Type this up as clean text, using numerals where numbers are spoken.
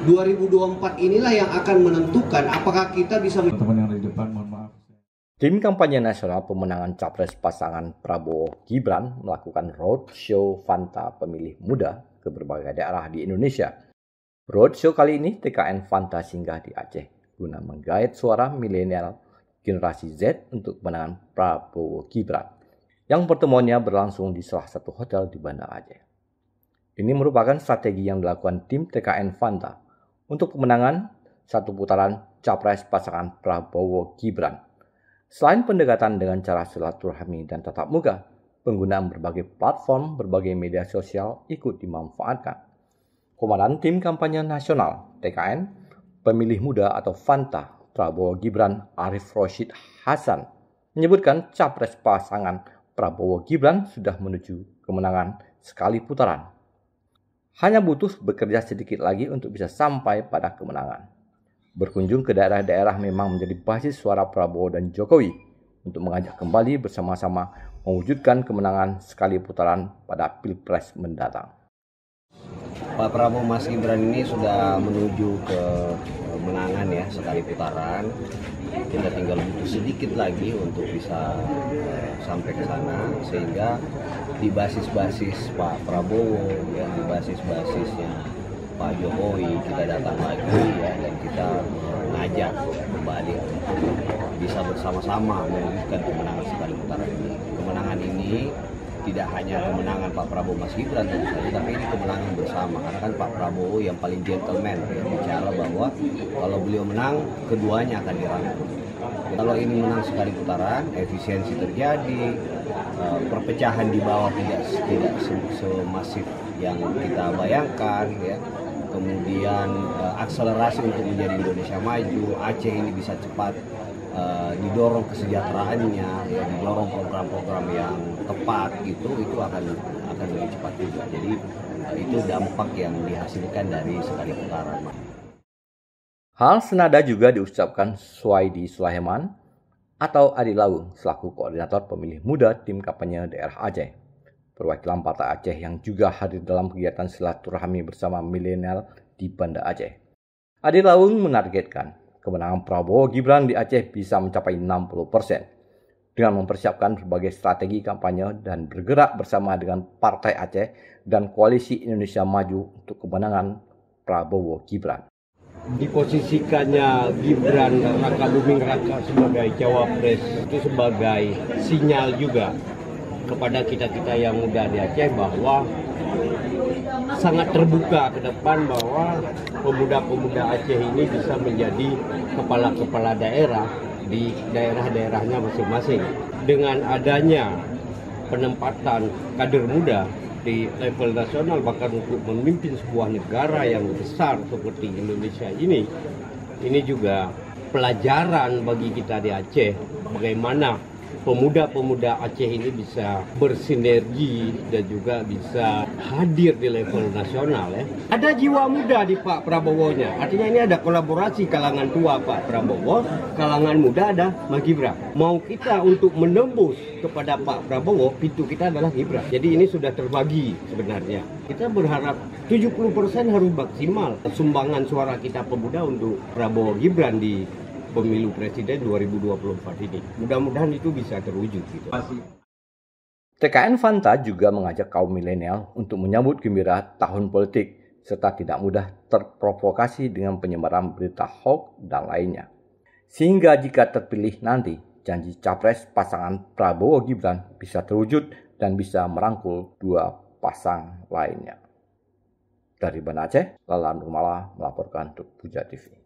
2024 inilah yang akan menentukan apakah kita bisa. Teman-teman yang ada di depan, mohon maaf. Tim kampanye nasional pemenangan Capres pasangan Prabowo-Gibran melakukan roadshow Fanta pemilih muda ke berbagai daerah di Indonesia. Roadshow kali ini TKN Fanta singgah di Aceh guna menggait suara milenial generasi Z untuk kemenangan Prabowo-Gibran. Yang pertemuannya berlangsung di salah satu hotel di Banda Aceh. Ini merupakan strategi yang dilakukan tim TKN Fanta untuk kemenangan satu putaran Capres pasangan Prabowo-Gibran. Selain pendekatan dengan cara silaturahmi dan tatap muka, penggunaan berbagai platform, berbagai media sosial ikut dimanfaatkan. Komandan Tim Kampanye Nasional TKN Pemilih Muda atau Fanta Prabowo Gibran Arif Roshid Hasan menyebutkan Capres pasangan Prabowo Gibran sudah menuju kemenangan sekali putaran. Hanya butuh bekerja sedikit lagi untuk bisa sampai pada kemenangan. Berkunjung ke daerah-daerah memang menjadi basis suara Prabowo dan Jokowi untuk mengajak kembali bersama-sama mewujudkan kemenangan sekali putaran pada Pilpres mendatang. Pak Prabowo Mas Gibran ini sudah menuju ke kemenangan ya, sekali putaran. Kita tinggal butuh sedikit lagi untuk bisa sampai ke sana, sehingga di basis-basis Pak Prabowo ya, di basis-basisnya Pak Jokowi kita datang lagi ya, dan kita ngajak kembali untuk bisa bersama-sama mewujudkan kemenangan sekali putaran ini. Kemenangan ini tidak hanya kemenangan Pak Prabowo Mas Gibran tentu saja, tapi ini kemenangan bersama, karena kan Pak Prabowo yang paling gentleman ya, bicara bahwa kalau beliau menang keduanya akan dirangkul. Kalau ini menang sekali putaran, efisiensi terjadi, perpecahan di bawah tidak semasif yang kita bayangkan ya. Kemudian akselerasi untuk menjadi Indonesia maju, Aceh ini bisa cepat didorong kesejahteraannya, ya, didorong program-program yang tepat gitu, itu akan lebih cepat juga. Jadi itu dampak yang dihasilkan dari sekali putaran. Hal senada juga diucapkan Suwaidi Sulaiman atau Adi Lawung selaku koordinator pemilih muda tim kampanye daerah Aceh. Perwakilan Partai Aceh yang juga hadir dalam kegiatan silaturahmi bersama milenial di Banda Aceh. Adi Lawung menargetkan kemenangan Prabowo Gibran di Aceh bisa mencapai 60% dengan mempersiapkan berbagai strategi kampanye dan bergerak bersama dengan Partai Aceh dan Koalisi Indonesia Maju untuk kemenangan Prabowo Gibran. Diposisikannya Gibran Raka Buming Raka sebagai cawapres itu sebagai sinyal juga kepada kita-kita yang muda di Aceh bahwa sangat terbuka ke depan bahwa pemuda-pemuda Aceh ini bisa menjadi kepala-kepala daerah di daerah-daerahnya masing-masing. Dengan adanya penempatan kader muda di level nasional, bahkan untuk memimpin sebuah negara yang besar seperti Indonesia ini juga pelajaran bagi kita di Aceh bagaimana pemuda-pemuda Aceh ini bisa bersinergi dan juga bisa hadir di level nasional ya. Ada jiwa muda di Pak Prabowo-nya. Artinya ini ada kolaborasi kalangan tua Pak Prabowo, kalangan muda ada Mas Gibran. Mau kita untuk menembus kepada Pak Prabowo, pintu kita adalah Gibran. Jadi ini sudah terbagi sebenarnya. Kita berharap 70% harus maksimal sumbangan suara kita pemuda untuk Prabowo Gibran di pemilu presiden 2024 ini. Mudah-mudahan itu bisa terwujud gitu. TKN Fanta juga mengajak kaum milenial untuk menyambut gembira tahun politik serta tidak mudah terprovokasi dengan penyebaran berita hoax dan lainnya. Sehingga jika terpilih nanti, janji capres pasangan Prabowo Gibran bisa terwujud dan bisa merangkul dua pasang lainnya. Dari Banda Aceh, Lala Nurmala melaporkan untuk Puja TV.